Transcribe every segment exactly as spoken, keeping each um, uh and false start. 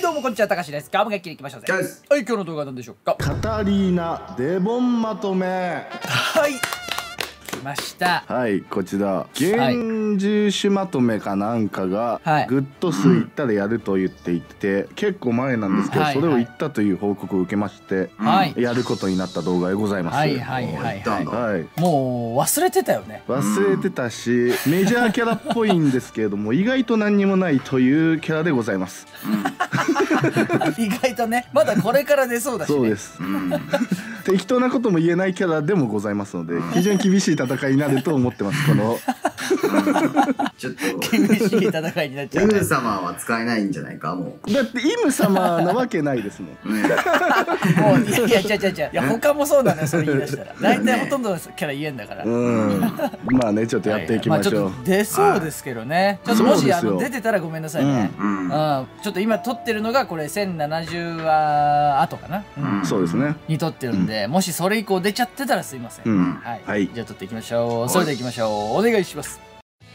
どうもこんにちは、たかしです。今日も元気にいきましょうぜ。はい、今日の動画は何でしょうか。 カタリーナデボンまとめ。 はい、来ました。 はい、こちら現住種まとめかなんかが、 はい、 グッド数いったらやると言っていて、結構前なんですけど、うん、それを言ったという報告を受けまして、はい、やることになった動画でございます。 はいはいはいはい、 はい、 もう忘れてたよね。 忘れてたし、メジャーキャラっぽいんですけれども意外と何にもないというキャラでございます。 意外とね、まだこれから出そうだしね。 そうです、うん、適当なことも言えないキャラでもございますので、非常に厳しい戦いになると思ってます。このちょっと厳しい戦いになっちゃう。 イム様は使えないんじゃないか。もうだってイム様なわけないですもん。 もういやいや違う違う違う、いや他もそうなのよ。それ言い出したら大体ほとんどのキャラ言えんだから。うんまあね、ちょっとやっていきましょう。 出そうですけどね。ちょっともしあの出てたらごめんなさいね。うんちょっと今撮ってるのがこれせんななじゅうわ後かな。 そうですねに撮ってるんで、もしそれ以降出ちゃってたらすいません。はい、じゃあ撮っていきましょう。それではいきましょう。お願いします。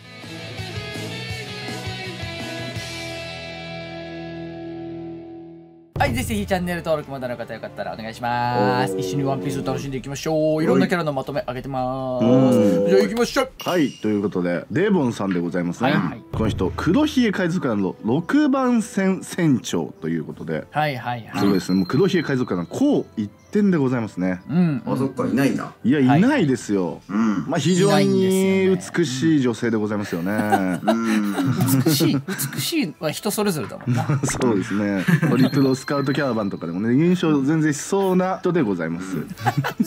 はい、ぜひぜひチャンネル登録まだの方よかったらお願いします。一緒にワンピースを楽しんでいきましょう。いろんなキャラのまとめ上げてます。じゃあ行きましょう。はい、 ということでデーボンさんでございますね。はいはい、この人黒ひげ海賊団のろくばん船船長ということで、 はいはいはい、 そうですね、もう黒ひげ海賊団こう一点でございますね。 うん、あ、そっか、いないんだ。 いや、いないですよ。まあ非常に美しい女性でございますよね。 美しい美しいは人それぞれだもんな。 そうですね。ホリプロスカウトキャラバンとかでもね、優勝全然しそうな人でございます。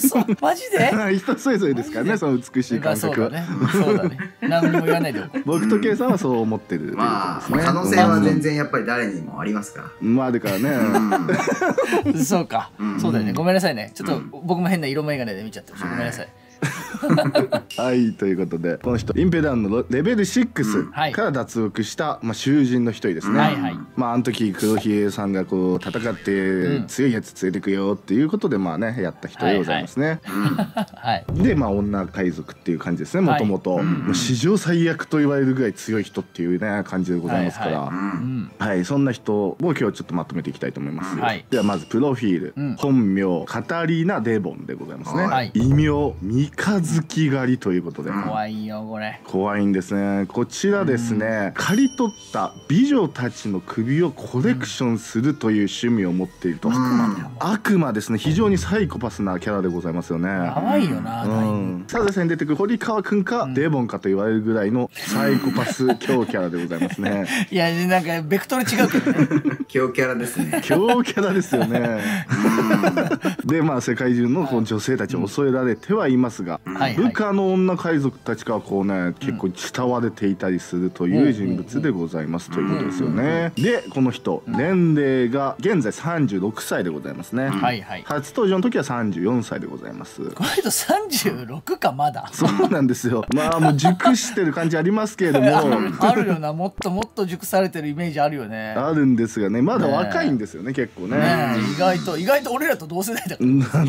そう、マジで？ 人それぞれですからね、その美しい感覚は。 そうだね。何にも言わないでおこう。 僕とケイさんはそう思ってる。 まあ可能性は全然やっぱり誰にもありますから。 まあだからね。 そうか。そうだよね。ごめんなさいね。ちょっと僕も変な色眼鏡で見ちゃってるし、ごめんなさい。 はい、ということでこの人インペダンのレベルろくから脱獄した、まあ、囚人の一人ですね。まああの時黒ひげさんがこう戦って強いやつ連れてくよっていうことでまあねやった人でございますね。でまあ女海賊っていう感じですね。もともと史上最悪と言われるぐらい強い人っていうね感じでございますから、はい、そんな人を今日ちょっとまとめていきたいと思います。ではまずプロフィール、本名カタリーナ・デボンでございますね。異名三日月狩りということで、 怖いよこれ。 怖いんですね。こちらですね、刈り取った美女たちの首をコレクションするという趣味を持っていると。悪魔ですね。非常にサイコパスなキャラでございますよね。 可愛いよな。 サザエさんに出てくる堀川くんかデボンかと言われるぐらいのサイコパス強キャラでございますね。 いやなんかベクトル違うけどね。 強キャラですね。 強キャラですよね。でまあ世界中のこの女性たちを恐れられてはいますが、部下の女海賊たちがこうね結構慕われていたりするという人物でございますということですよね。でこの人年齢が現在さんじゅうろくさいでございますね。初登場の時はさんじゅうよんさいでございます。 この人さんじゅうろくかまだ。 そうなんですよ。まあもう熟してる感じありますけれどもあるよな。もっともっと熟されてるイメージあるよね。 あるんですがね、まだ若いんですよね結構ね。 意外と意外と俺らと同世代だから。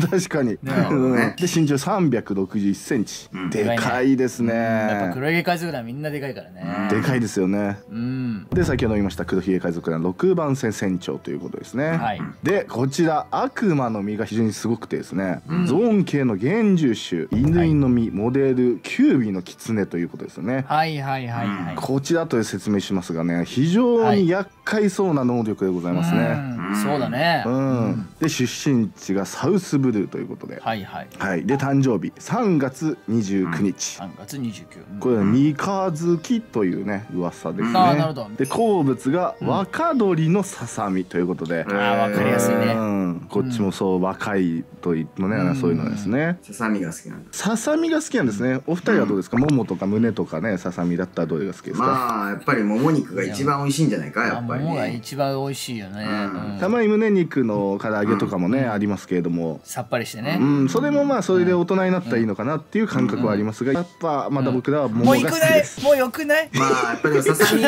確かに。で身長さんびゃくろくじゅういっセンチ。でかいですね。 やっぱ黒ひげ海賊団みんなでかいからね。 でかいですよね。で先ほど言いました黒ひげ海賊団ろくばん船船長ということですね。でこちら悪魔の実が非常にすごくてですね、ゾーン系の原獣種犬の実モデルキュービの狐ということですよね。 はいはいはいはい。 こちらと説明しますがね、非常に厄介そうな能力でございますね。 そうだね。 で出身地がサウスブルーということで、 はいはい。 で誕生日さんがつにじゅうくにち。 さんがつにじゅうく。 これは三日月というね噂ですね。 ああなるほど。 で好物が若鶏のささみということで、 ああわかりやすいね。 こっちもそう若いといのねそういうのですね。 ささみが好きなんだ。 ささみが好きなんですね。お二人はどうですか。ももとか胸とかねささみだったらどれが好きですか。 まあやっぱりもも肉が一番美味しいんじゃないか。やっぱりももが一番美味しいよね。 たまに胸肉の唐揚げとかもねありますけれども、 さっぱりしてね。 うんそれもまあそれで大人になったらいいのかなっていう感覚はありますが、やっぱまだ僕らはももが好きです。 もうよくない？ まあやっぱりささみとかの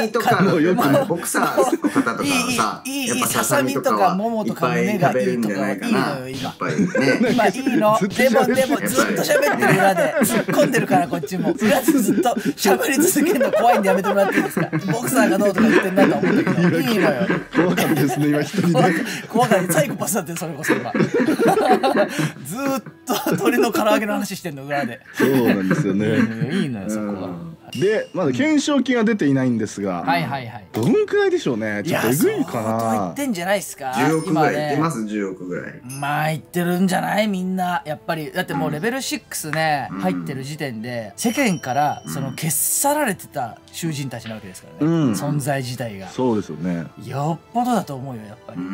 よくボクサーの方とかはさ、 いいいいやっぱささみとかももとか胸がいいとかいいのよ今。 やっぱりね。 今いいの。でもでもずっと喋ってる裏で突っ込んでるからこっちも。裏でずっと喋り続けるの怖いんでやめてもらっていいですか。ボクサーがどうとか言ってんだと思うんだけどいいのよ。 怖かったですね今一人で。 怖かった。サイコパスだってそれこそ今。ずーっと鶏の唐揚げの話してんの裏で。 そうなんですよね。 いいのよそこは。 でまだ懸賞金は出ていないんですが、 はいはいはい。 どんくらいでしょうね。ちょっとえぐいかな。 相当言ってんじゃないですか。 じゅうおくぐらい言ってます。じゅうおくぐらい。 まあ言ってるんじゃないみんなやっぱり。だってもうレベルろくね入ってる時点で世間からその消し去られてた囚人たちなわけですからね。存在自体が。 そうですよね。 よっぽどだと思うよやっぱり。うん。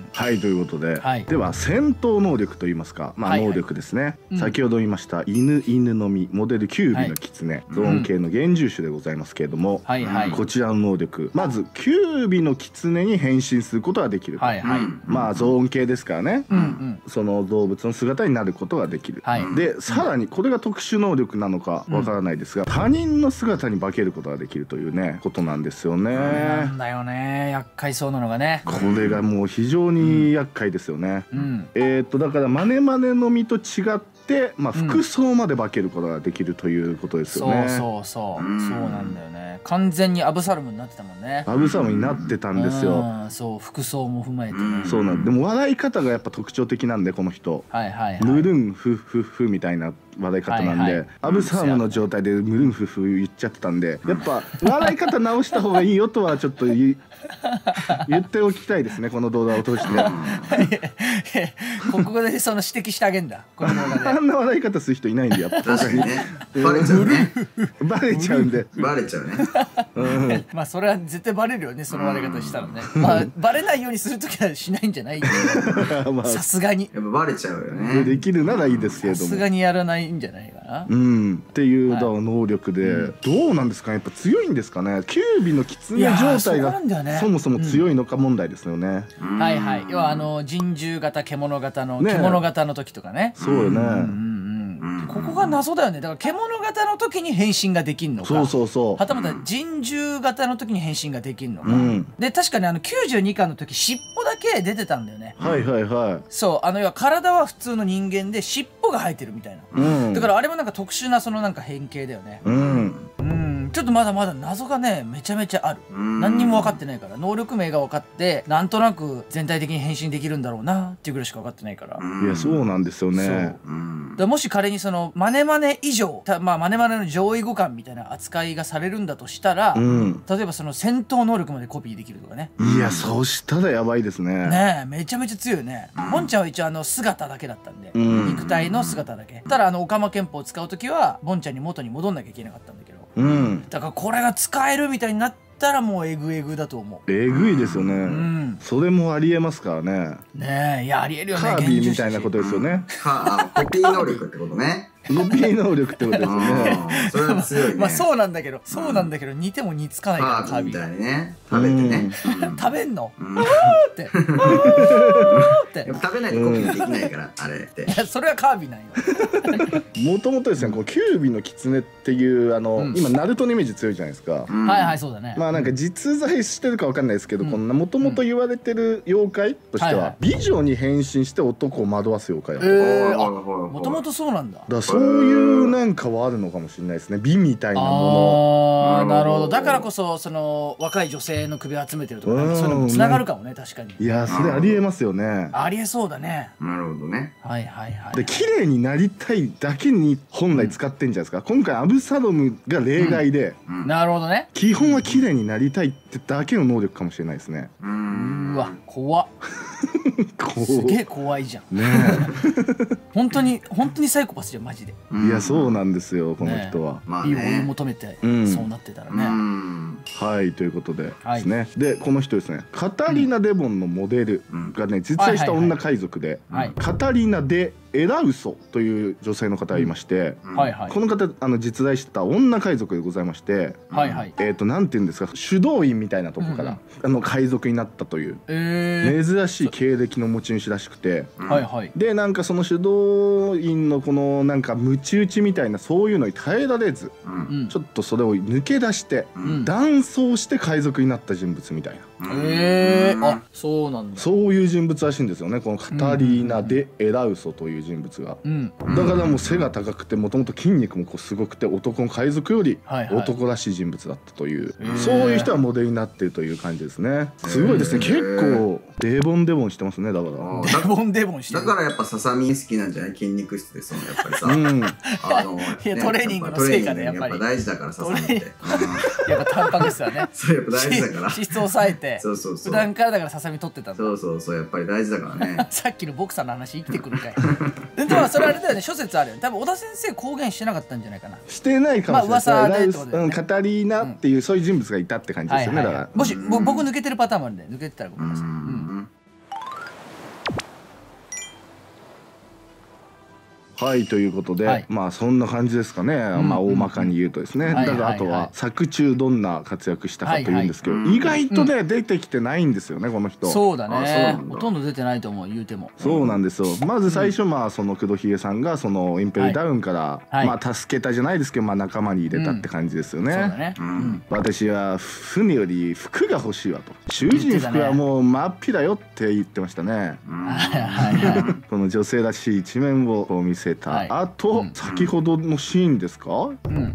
はいということで、では戦闘能力といいますか、まあ能力ですね。先ほど言いました犬犬の実モデルきゅうびの狐ゾーン系の幻獣種でございますけれども、こちらの能力、まずきゅうびの狐に変身することができる。まあゾーン系ですからね、その動物の姿になることができる。でさらにこれが特殊能力なのかわからないですが、他人の姿に化けることができるというねことなんですよね。 なんだよね、厄介そうなのがね。 これがもう非常に厄介ですよね。えっとだからマネマネの実と違ってでまあ服装まで化けることができるということですよね。 そうそうそうそうなんだよね。完全にアブサルムになってたもんね。 アブサルムになってたんですよ。 そう服装も踏まえてね。 そうなんでも笑い方がやっぱ特徴的なんでこの人。はいはいはい。ムルンフフフみたいな笑い方なんで、アブサルムの状態でムルンフフ言っちゃってたんで、やっぱ笑い方直した方がいいよとはちょっと言言っておきたいですねこの動画を通して。 ここでその指摘してあげんだこの動画で。 あんな笑い方する人いないんでやっぱ確かにね。バレちゃうね。 バレちゃうんで。 バレちゃうね。 まあそれは絶対バレるよねその笑い方したらね。まあバレないようにするときはしないんじゃない。さすがに。 やっぱバレちゃうよね。 できるならいいですけれども。 さすがにやらないんじゃないかな。 うんっていう能力でどうなんですかねやっぱ強いんですかね。キュービの狐状態がそもそも強いのか問題ですよね。 はいはい。要はあの人獣型獣型の獣型の時とかね。 そうよね。 ここが謎だよね。だから獣型の時に変身ができんのか、 そうそうそう、 はたまた人獣型の時に変身ができんのか、うん、で確かにあのきゅうじゅうにかんの時尻尾だけ出てたんだよね。 はいはいはい。 そうあの要は体は普通の人間で尻尾が生えてるみたいな、うん、だからあれもなんか特殊なそのなんか変形だよね。うん、うんちょっとまだまだ謎がねめちゃめちゃある。何にも分かってないから能力名が分かってなんとなく全体的に変身できるんだろうなっていうぐらいしか分かってないから。 いやそうなんですよね。 だもし仮にそのマネマネ以上まあマネマネの上位互換みたいな扱いがされるんだとしたら、うん、例えばその戦闘能力までコピーできるとかね。 いやそうしたらやばいですね。 ねえめちゃめちゃ強いよね。ボンちゃんは一応あの姿だけだったんで、うん、肉体の姿だけ。ただあのオカマ拳法を使う時はボンちゃんに元に戻んなきゃいけなかったんだけど、うん、だからこれが使えるみたいになったらもうエグエグだと思う。 えぐいですよね、うん、それもありえますからね。 ねえいやありえるよね。 カービィみたいなことですよね。 はあコピー能力ってことね。 コピー能力ってことですよね。 それは強いね。 まあそうなんだけどそうなんだけど似ても似つかないからカービィみたいにね食べてね食べんのって食べないとコピーできないからあれって。 いやそれはカービィなんよ。 もともとですねこのキュービの狐っていうあの今ナルトのイメージ強いじゃないですか。 はいはいそうだね。 まあなんか実在してるかわかんないですけどこんなもともと言われてる妖怪としては美女に変身して男を惑わす妖怪。 ええあもともとそうなんだ。 だそういうなんかはあるのかもしれないですね。美みたいなもの。 ああなるほど。だからこそその若い女性の首を集めてるとかそういうのもつながるかもね。確かに。 いやそれありえますよね。 ありえそうだね。 なるほどね。 はいはいはい。 で綺麗になりたいだけに本来使ってんじゃないですか。今回アブサロムが例外で。 なるほどね。 基本は綺麗になりたいってだけの能力かもしれないですね。 うーわ怖っ。すげえ怖いじゃん。ねえ。本当に本当にサイコパスじゃんマジで。 いやそうなんですよこの人は。 いい追い求めてそうなってたらね。 はいということでですね。でこの人ですねカタリナ・デボンのモデルがね実在した女海賊でカタリナ・デ・エラウソという女性の方がいまして、 はいはい、 この方あの実在してた女海賊でございまして、はいはい、えっとなんていうんですか、修道院みたいなところから、うんうん、あの海賊になったという、えー、珍しい経歴の持ち主らしくて、はいはい、でなんかその修道院のこのなんかムチ打ちみたいなそういうのに耐えられず、うん、ちょっとそれを抜け出して、うん、断層して海賊になった人物みたいな。 へえー、あ、そうなんだ。 そういう人物らしいんですよね、このカタリーナ・デ・エラウソという人物が、うん、だからもう背が高くてもともと筋肉もこうすごくて男の海賊より男らしい人物だったという、はいはい、そういう人はモデルになっているという感じですね。すごいですね、結構デボンデボンしてますね。だからデボンデボンしてる。 だからやっぱささみ好きなんじゃない、筋肉質ですもんやっぱりさ、うん、あの、ね、 いやトレーニングの成果でやっぱり大事だからささみって、 やっぱタンパク質はね、 そうやっぱ大事だから脂質を抑えてそうそうそう、普段からだからささみ取ってたんだ。 そうそうそう、やっぱり大事だからねさっきのボクサーの話生きてくるかいでもそれあれだよね、諸説あるよね。多分小田先生公言してなかったんじゃないかな。 してないかもしれない。まあ噂でってことだよね。 カタリーナっていうそういう人物がいたって感じですよね。だからもし僕抜けてるパターンもあるんで、抜けてたらごめんなさい。 はいということで、はい、まあそんな感じですかね、うん、まあ大まかに言うとですね。だからあとは作中どんな活躍したかというんですけど、はいはい、意外とね、うん、出てきてないんですよねこの人。 そうだね、ほとんど出てないと思う、言うても。 そうなんですよ。まず最初、まあその黒ひげさんがそのインペリダウンから、はい、まあ助けたじゃないですけど、まあ仲間に入れたって感じですよね。うん、そうだね、うん、私は船より服が欲しいわと、囚人服はもう真っ平よって言ってましたね。この女性らしい一面をこう見せはい、あと、うん、先ほどのシーンですか、うん、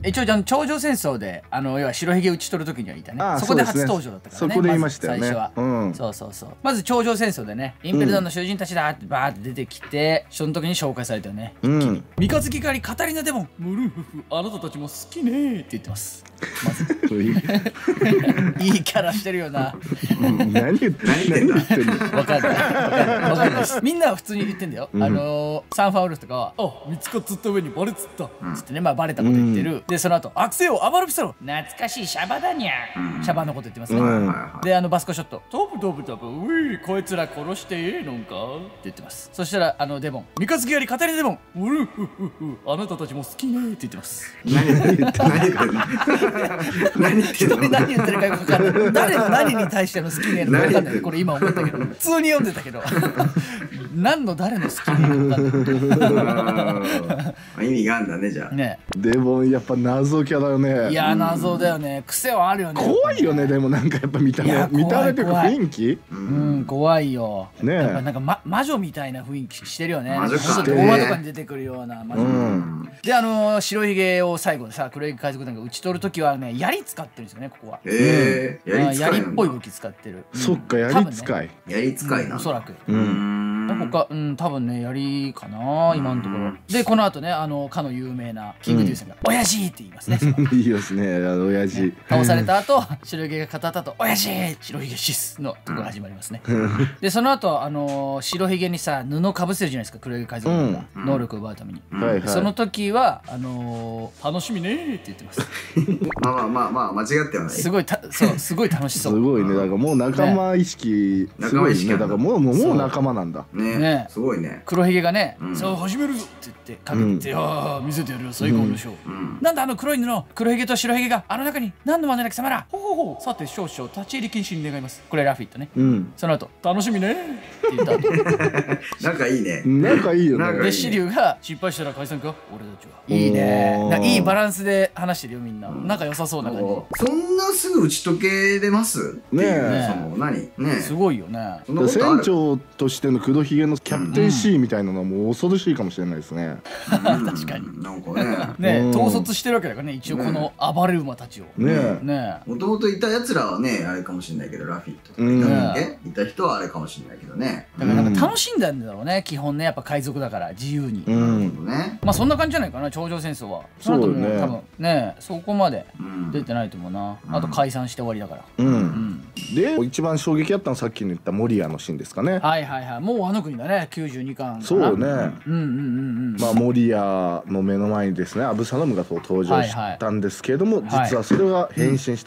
一応じゃ頂上戦争であの要は白ひげ討ち取る時にはいたね。そこで初登場だったからね。 そこで言いましたよね、 ま、最初は、うん、そうそうそう。まず頂上戦争でね、インペルダンの囚人たちだってバーって出てきて、その時に紹介されたよね、うん、一気に三日月狩りカタリナデボンムルフフあなたたちも好きねって言ってます。まずいいキャラしてるよな何言ってんだ分かんない分かんないです。みんなは普通に言ってんだよ、うん、あのー、サンファウルフとかは「あ見つかっつった上にバレつった」つってね、まあバレたこと言ってる、うん、でその後悪性を暴るピソロ懐かしいシャバだにゃ、うん、シャバのこと言ってますね、うん、であのバスコショットトブトブトブウィーこいつら殺してええのんかって言ってます。そしたらあのデボン三日月狩りカタリナデボンウルフフフあなたたちも好きねって言ってます。 何言って何言って何言ってんの？ 何言ってるかよく分かんない。誰の何に対しての好きねのか分かんない。これ今思ったけど普通に読んでたけど何の誰の好きねのか分かんない。 意味があるんだねじゃあ。ね。 でもやっぱ謎キャラよね。 いや謎だよね。癖はあるよね。 怖いよね。でもなんかやっぱ見た目見た目というか雰囲気。 うん怖いよ。ね。やっぱなんかま魔女みたいな雰囲気してるよね。魔女か。動画とかに出てくるような魔女。であの白ひげを最後でさ黒ひげ海賊団が討ち取る時はね槍使ってるんですよねここは。 ええ槍使い。 槍っぽい武器使ってる。 そっか槍使い。 槍使いな。 おそらく。うん。他うん多分ね槍かな今のところ。でこの後ねあのかの有名なキングデュースが「親父!」って言いますね。 いいですねあの親父。 倒された後白ひげが語った後「親父!」白ひげシスのところが始まりますね。でその後あの白ひげにさ布かぶせるじゃないですか黒ひげ海賊団が能力を奪うために。その時はあの楽しみねって言ってます。 まあまあまあまあ間違ってはない。 すごいたそうすごい楽しそう。 すごいねだからもう仲間意識すごいねだからもうもう仲間なんだ。 ねすごいね。 黒ひげがね「さあ始めるぞ」って言ってかけて「ああ見せてやるよ最高のショー」なんだあの黒い布黒ひげと白ひげがあの中に何の真似なき様らほほほさて少々立ち入り禁止に願います。これラフィットね。その後楽しみねって言った後仲いいね仲いいよね。 でシリュウが失敗したら解散か俺たちは。いいねいいバランスで話してるよみんな仲良さそうな感じ。そんなすぐ打ち解けれますねえ。その何ねすごいよね。 船長としての黒ひげのキャプテン シー みたいなのはもう恐ろしいかもしれないですね。 確かになんかねね統率してるわけだからね一応この暴れ馬たちをねね。 もともといたやつらはねあれかもしれないけどラフィットとかいた人はあれかもしれないけどね。 だからなんか楽しんだんだろうね基本ねやっぱ海賊だから自由に。まあそんな感じじゃないかな頂上戦争は。その後も多分ねそこまで出てないと思うな。あと解散して終わりだから。 で一番衝撃あったのはさっきの言ったモリアのシーンですかね。 はいはいはいもうあの国だねきゅうじゅうにかん。 そうね。まあモリアの目の前にですねアブサロムが登場したんですけれども実はそれが変身したデボン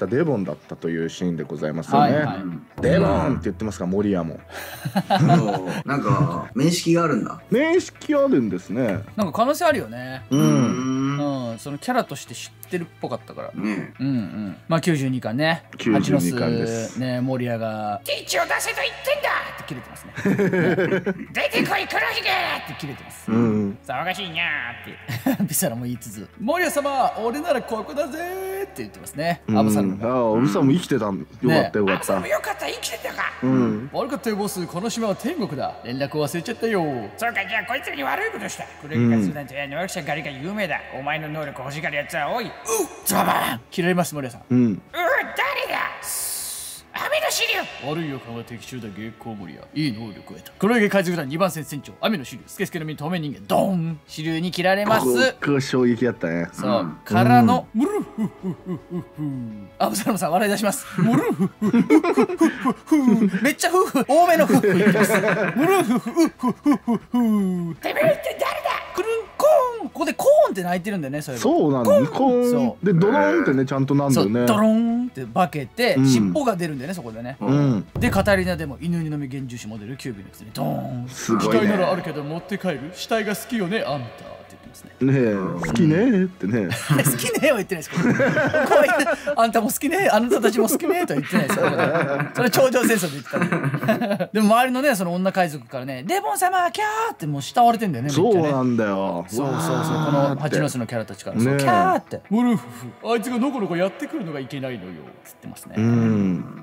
ンだったというシーンでございますよね。デボンって言ってますか、守屋も。 なんか面識があるんだ。 面識あるんですね。 なんか可能性あるよね。うん、うん、そのキャラとして知ってるっぽかったから。ね、うんうん。まあきゅうじゅうにかんね。 きゅうじゅうにかんです。 ね、守屋が「ティーチを出せと言ってんだ!」って切れてますね。出てこい黒ひげって切れてます。騒がしいにゃーってビサラも言いつつ「守屋様俺ならここだぜ!」って言ってますね。アブサロム。 ああ、アブサロム生きてた。よかったよかった。アブサロムよかった、生きてたか。悪かったよボス、この島は天国だ。連絡忘れちゃったよ。そうか、じゃあこいつらに悪いことした。クレイカスなんて能力者狩りが有名だ。お前の能力欲しがるやつは多い。うっズババン切られます、守屋さん。うん。うっ誰だ。雨の支流。悪い予感は的中だ、月光森や。いい能力を得た。黒ひげ海賊団にばん戦船長、雨の支流。スケスケの実透明人間、ドーン。支流に切られます。 これ衝撃だったね。 そう。からの、ムルフフフフフ。アブサロムさん笑い出します。ムルフフフフフフ。めっちゃフフ、多めのフフ言ってます。ムルフフフフフフ。てめえって誰だ。クルンコーン。ここでコーンって鳴いてるんだよね、それ。 そうなんだ。コーン。で、ドローンってね、ちゃんとなんだよね。 ドローンって化けて、尻尾が出るんだよね、そこでね。で、カタリナでも犬にのみ幻獣種モデルキュービックスにドーン。 すごいね。 機体ならあるけど持って帰る。死体が好きよね、あんた。 ねえ、好きねえってね。 好きねえは言ってないですけど。あんたも好きねえ、あなたたちも好きねえとは言ってないですよ。それ頂上戦争で言った。でも周りのね、その女海賊からね、デボン様キャーってもう慕われてんだよね。 そうなんだよ。 そうそうそう、この蜂の巣のキャラたちからキャーって。ウルフフ、あいつがのこのこやってくるのがいけないのよ。つってますね。うん。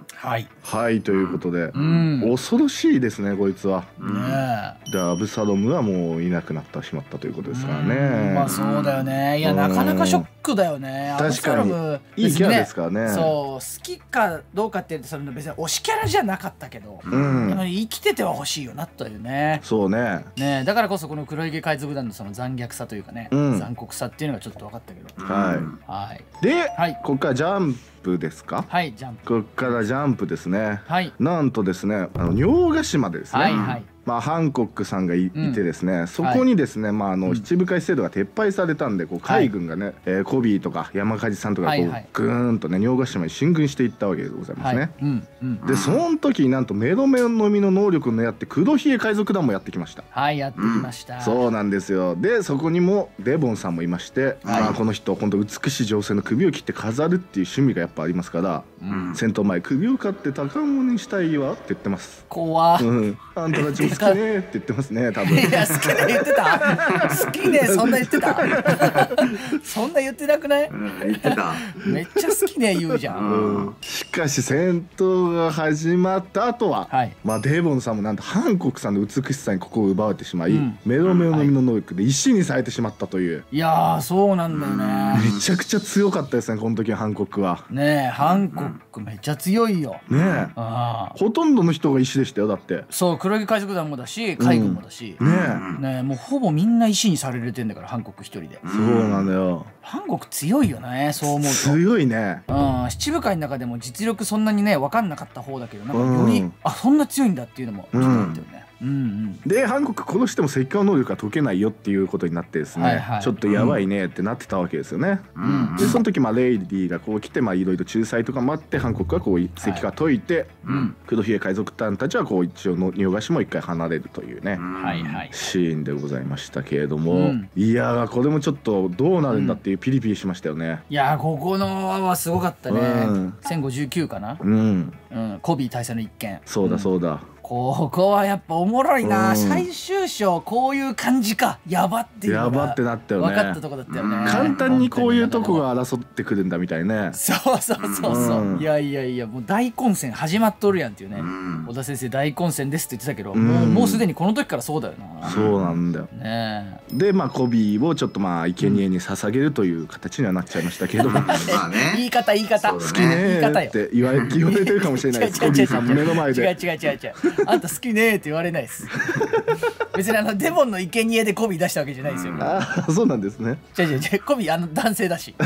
はい。 はい、ということで、恐ろしいですね、こいつは。ねえ。で、アブサロムはもういなくなってしまったということですからね。 まあそうだよね。いや、なかなかショックだよね。 確かにいいキャラですからね。 そう、好きかどうかってその別に推しキャラじゃなかったけど、生きてては欲しいよなというね。 そうね。 ね、だからこそこの黒ひげ海賊団のその残虐さというかね、残酷さっていうのがちょっと分かったけど。 はいはい。で、ここからジャンプですか。 はい、ジャンプ。 ここからジャンプですね。はい。なんとですね、あの尿ヶ島でですね。はいはい。まあハンコックさんが い, いてですね、うん、そこにですね、はい、まああの七部会制度が撤廃されたんで、こう海軍がね、はい、えー、コビーとか山梶さんとかこうぐーんとね尿ヶ島に進軍していったわけでございますね。はい、うんうん、でその時になんとメロメロのみの能力のやって黒ひげ海賊団もやってきました。 はい、やってきました。 うん、そうなんですよ。でそこにもデボンさんもいまして、はい、まあこの人本当美しい女性の首を切って飾るっていう趣味がやっぱありますから、うん、戦闘前首を刈って高物にしたいわって言ってます。 怖っ、 うん、あんたたちも好きねって言ってますね、多分。 いや、好きね言ってた。好きね、そんな言ってた。そんな言ってなくない？ 言ってた。 めっちゃ好きね言うじゃん。 しかし戦闘が始まった後は、まあデーボンさんもなんとハンコックさんの美しさにここを奪われてしまい、メロメロのみの能力で石にされてしまったという。 いやー、そうなんだよね。 めちゃくちゃ強かったですね、この時のハンコックは。 ねえ、ハンコックめっちゃ強いよ。 ねえ、ほとんどの人が石でしたよ、だって。 そう、黒ひげ海賊団もだし、海軍もだし、ねえ、ねえ、もうほぼみんな石にされてんだから、ハンコック一人で。 そうなんだよ。 ハンコック強いよね、そう思うと。 強いね。 うん、七部会の中でも実力そんなにね分かんなかった方だけど、なんかより、うん、あ、そんな強いんだっていうのもちょっとあったよね。うんうん、でハンコック殺しても石棺能力が解けないよっていうことになってですね、はいはい、ちょっとやばいねってなってたわけですよね。うん、でその時まあレイディがこう来て、まあいろいろ仲裁とかもあって、ハンコックはこう石棺解いて、はい、黒ひげ海賊団たちはこう一応の尿菓子も一回離れるというね、はいはい、シーンでございましたけれども、うん、いやーこれもちょっとどうなるんだっていうピリピリしましたよね。うん、 いやーここのはすごかったね。うん、せんごじゅうきゅうかな。うん、うん、コビー大佐の一件。 そうだそうだ。うん、 ここはやっぱおもろいな。最終章こういう感じか、やばっていうのがやばってなったよね。 分かったとこだったよね。 簡単にこういうとこが争ってくるんだみたいね。 そうそうそうそう、うん、いやいやいや、もう大混戦始まっとるやんっていうね、うん、小田先生大混戦ですって言ってたけど、うん、もうもうすでにこの時からそうだよな。 そうなんだよね。でまあコビーをちょっとまあ生贄に捧げるという形にはなっちゃいましたけど、うん、 言い方言い方、 好きねーって言われ言われてるかもしれないです。コビーさんの目の前で。 違う違う違う違う、あんた好きねーって言われないです。別にあのデボンの生贄でコビー出したわけじゃないですよ。 ああ、そうなんですね。 違う違う違う、コビーあの男性だし。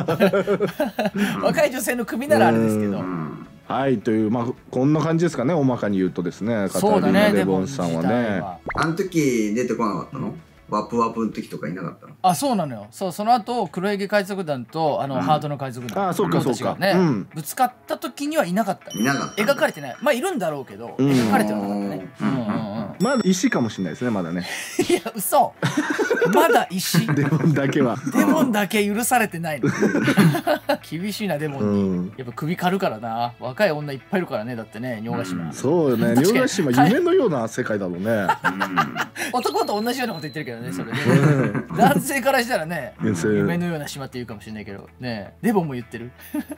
若い女性の首ならあれですけど。 はいという、まあこんな感じですかね、大まかに言うとですね。 そうだね、 デボンさんはね。 あの時出てこなかったの？ ワプワプの時とかいなかったの？ あ、そうなのよ。そう、その後黒ひげ海賊団とあの、うん、ハートの海賊団、 あ、そうかそうかね、うん、ぶつかった時にはいなかった。 いなかった。 描かれてない。まあいるんだろうけど、うん、描かれてはなかったね。うんうんうん。 まだ石かもしれないですね、まだね。 いや、嘘。まだ石。 デボンだけは。 デボンだけ許されてないの。厳しいな、デボンに、うん、やっぱ首狩るからな。若い女いっぱいいるからね、だってね、尿ヶ島、うん、 そうよね、尿ヶ島夢のような世界だろうね。うん、 男と同じようなこと言ってるけどね、それね。男性からしたらね、夢のような島って言うかもしれないけどね、デボンも言ってる。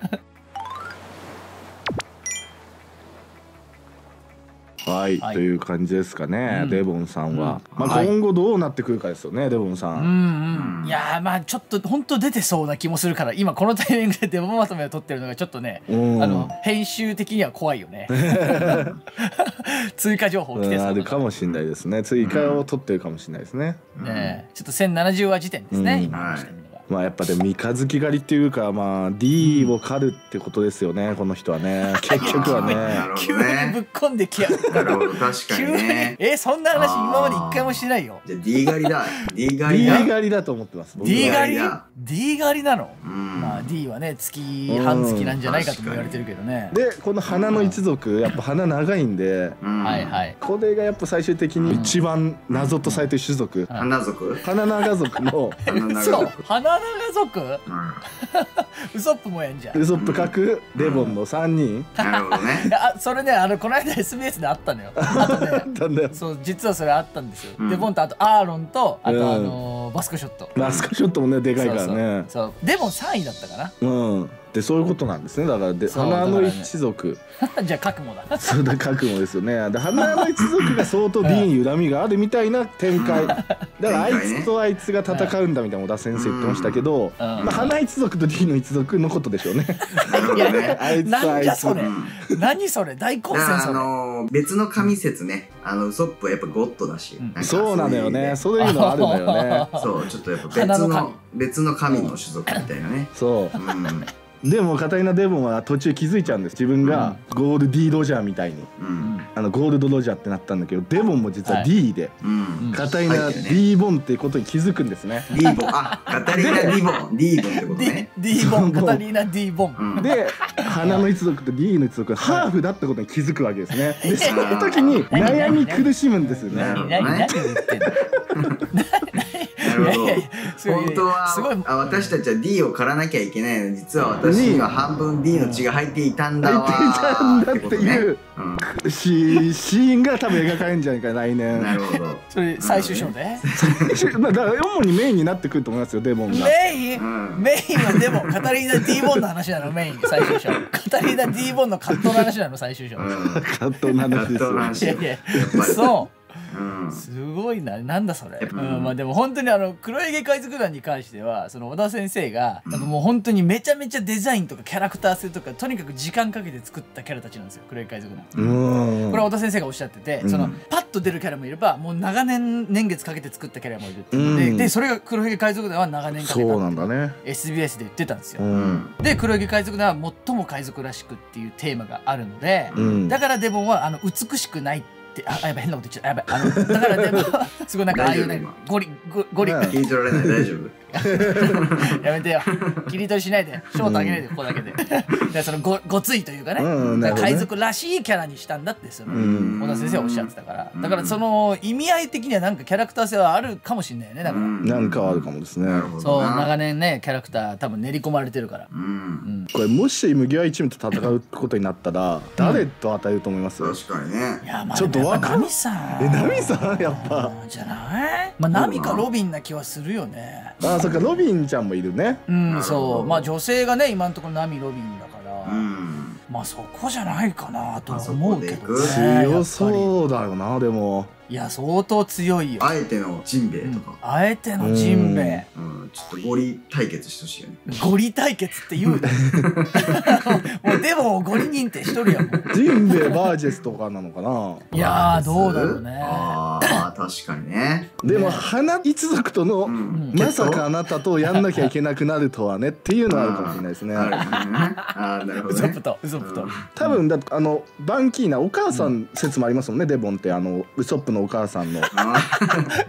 はい、はい、という感じですかね、うん、デボンさんは、うん、まあ今後どうなってくるかですよね、はい、デボンさん。 うんうん、いやーまあちょっと本当出てそうな気もするから、今このタイミングでデボンまとめを取ってるのがちょっとね、あの編集的には怖いよね。追加情報来てそうあるかもしれないですね。追加を取ってるかもしれないですね。 ね、ちょっとせんななじゅうわ時点ですね、うん、今の時点で。 まあやっぱでも三日月狩りっていうか、まあ D を狩るってことですよね、この人はね。結局はね。 急にぶっこんできやる。 なるほど、確かにね。 え、そんな話今まで一回もしてないよ。 じゃあ D 狩りだ。D 狩り D 狩りだと思ってます。 D 狩り ?D 狩りなの。まあ D はね、月半月なんじゃないかとも言われてるけどね。 でこの花の一族、やっぱ花長いんで、 はいはい。これがやっぱ最終的に一番謎とされてる種族。 花族？ 花長族の。 そう。花長族？ウソップもやんじゃん。 ウソップ書くデボンのさんにん。 なるほどね。 あ、それね、あのこの間 エスビーエス であったのよ。あとね、そう実はそれあったんですよ。デボンとあとアーロンとあとあのバスコショット。 バスコショットもねでかいからね。 そう、デボンさんいだったかな。 うん。でそういうことなんですね。だからで花の一族。 じゃあ覚悟だ。 そうだ、覚悟ですよね。で花の一族が相当 D に恨みがあるみたいな展開。だからあいつとあいつが戦うんだみたいな小田先生言ってましたけど、まあ花一族と D の一族のことでしょうね。 いやね、あいつとあいつ。何それ、大混戦それ。 あの別の神説ね、あのウソップはやっぱゴッドだし。 そうなのよね。そういうのあるのよね。 そう、ちょっとやっぱ別の別の神の種族みたいなね。 そう。でもカタリナ・デボンは途中気づいちゃうんです。自分がゴール D ロジャーみたいに、うん、あのゴールドロジャーってなったんだけど、デボンも実は D で、はい、カタリナ D ボンってことに気づくんですね。 D ボン、あ、カタリナ D ボン、D ボンってことね。 D ボン、カタリナ D ボン。 で、花の一族と D の一族がハーフだってことに気づくわけですね。で、その時に悩み苦しむんですよね。 何言ってんの？ なるほど。本当はあ私たちは D を狩らなきゃいけないのに、実は私には半分 D の血が入っていたんだわーってことね。シーンが多分描かれるんじゃないか来年。 なるほど。 それ最終章で？ だから主にメインになってくると思いますよ、デボンが。 メイン？メインはデボン、カタリーナ D ボンの話なのメイン最終章。カタリーナ D ボンの葛藤の話なの最終章。 葛藤の話ですよ。 いやいや、そう。すごいな、なんだそれ。うん、まあでも本当にあの黒ひげ海賊団に関しては、その小田先生がなんかもう本当にめちゃめちゃデザインとかキャラクター性とかとにかく時間かけて作ったキャラたちなんですよ、黒ひげ海賊団。これは小田先生がおっしゃってて、そのパッと出るキャラもいれば、もう長年年月かけて作ったキャラもいるっていうので、でそれが黒ひげ海賊団は長年かけた。 そうなんだね。 エスビーエス で言ってたんですよ。で黒ひげ海賊団は最も海賊らしくっていうテーマがあるので、だからデボンはあの美しくない。あ、やばい、変なこと言っちゃう。やばい、あのだからでもすごいなんかああいうねゴリゴゴリ聞い取られない、大丈夫。 やめてよ、切り取りしないで、ショートあげないで、ここだけで。でそのごごついというかね、海賊らしいキャラにしたんだってその小田先生はおっしゃってたから、だからその意味合い的にはなんかキャラクター性はあるかもしれないよね。だからなんかあるかもですね。 そう、長年ねキャラクター多分練り込まれてるから。 これもし麦わら一味と戦うことになったら誰と当たると思います？ 確かにね。 ちょっとわかんない。 ナミさん。 え、ナミさんやっぱじゃない？まあナミかロビンな気はするよね。 あ、そっか、ロビンちゃんもいるね。 うん、そう、まあ女性がね今のところナミロビンだから、まあそこじゃないかなとは思うけどね。 強そうだよな。でもいや相当強いよ。 あえてのジンベエとか、 あえてのジンベエ、 ちょっとゴリ対決してほしいよね。 ゴリ対決って言うの？もうでもゴリ認定しとるやん。 ジンベエバージェスとかなのかな。 いやーどうだろうね。 ああ確かにね。 でも花一族とのまさかあなたとやんなきゃいけなくなるとはねっていうのはあるかもしれないですね。 ああなるほどね。ウソップとウソップと多分だあのバンキーナお母さん説もありますもんね。デボンってあのウソップのお母さんの。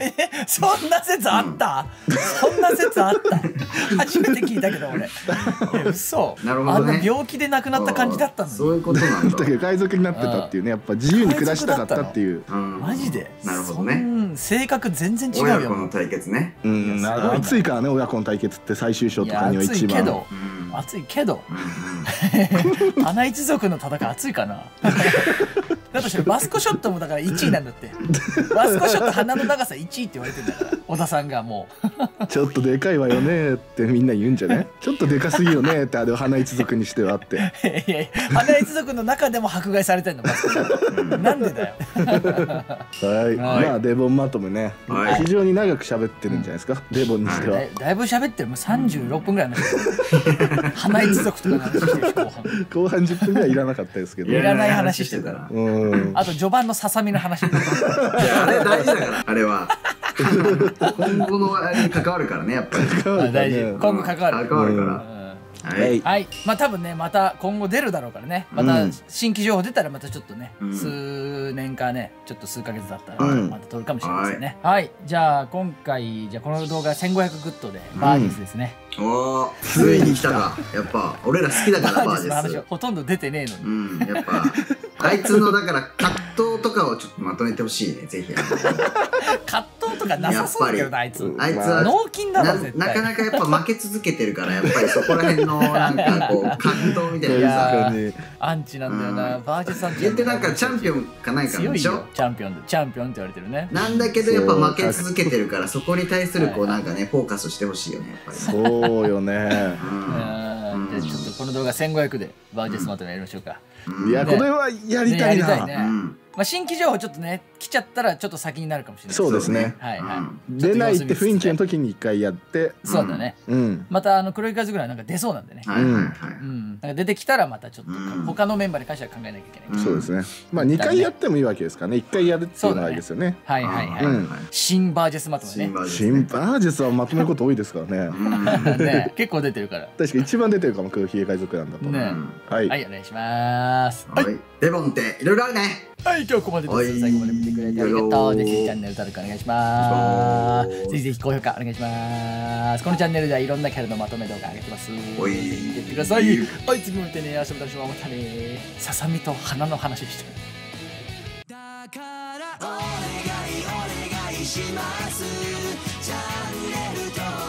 そんな説あった、うん、そんな説あった初めて聞いたけど俺嘘。 なるほどね。 あんな病気で亡くなった感じだったのに。 そういうことなんだ。 だけど海賊になってたっていうね、やっぱ自由に暮らしたかったっていう。 マジで。 なるほどね。 性格全然違うよ。 親子の対決ね。 うん、熱いからね、親子の対決って最終章とかには一番。 熱いけど花一族の戦い熱いかなだとしたらバスコショットもだからいちいなんだって。バスコショット鼻の長さいちいって言われてんだから小田さんがもうちょっとでかいわよねってみんな言うんじゃねちょっとでかすぎよねってあれは花一族にしてはあっていやいや花一族の中でも迫害されてんのバスコショットなんでだよはい、まあデボンまとめね非常に長く喋ってるんじゃないですか、デボンにしては。 だいぶ喋ってる。もうさんじゅうろっぷんぐらいの花一族とかの話してるし、後半後半じゅっぷんぐらいいらなかったですけど、 いらない話してるから。あと序盤のささみの話。 あれ大事だからあれは今後のあれに関わるからね、やっぱり大事。今後関わる関わるからはい、はい、まあ多分ねまた今後出るだろうからね、また新規情報出たらまたちょっとね、うん、数年かねちょっと数ヶ月だったらまた撮るかもしれませんね、うん、はい、はい、じゃあ今回じゃあこの動画せんごひゃくグッドでバージェスですね、 うん、おーついに来たか。やっぱ俺ら好きだからバージェスの話ほとんど出てねえのに、 うん、やっぱあいつのだから葛藤とかをちょっとまとめてほしいね、ぜひ。 葛藤とかなさそうだけどな、あいつあいつは脳筋だろ絶対。 なかなかやっぱ負け続けてるから、やっぱりそこら辺のなんかこう葛藤みたいなさアンチなんだよな、バージェスさん。 言ってなんかチャンピオンかないからでしょ。 チャンピオンチャンピオンって言われてるね。 なんだけどやっぱ負け続けてるから、そこに対するこうなんかねフォーカスしてほしいよね、やっぱり。 そうよね。 じゃあちょっとこの動画せんごひゃくでバージェスまとめやりましょうか。 いやこれはやりたいな。 まあ新規情報ちょっとね来ちゃったらちょっと先になるかもしれない。 そうですね。 はいはい。 出ないって雰囲気の時に一回やって。 そうだね。またあの黒い風ぐらいなんか出そうなんでね。はいはいはい。うん。なんか出てきたらまたちょっと他のメンバーに関しては考えなきゃいけない。 そうですね。まあ二回やってもいいわけですからね。一回やるっていうのがいいですよね。 はいはいはい。新バージェスまとめね。 新バージェスはまとめること多いですからね。 ね結構出てるから。 確か一番出てるかも黒ひげ海賊団だと。ね。 はいはいお願いします。 はい。デボンっていろいろあるね。 はい、今日はここまでです。最後まで見てくれてありがとう。ぜひチャンネル登録お願いします。ぜひぜひ高評価お願いします。このチャンネルではいろんなキャラのまとめ動画上げてます。 おい。 見てください。はい、次も見てね。遊びたしまたね。ささみと花の話して。だからお願いお願いします。チャンネル登録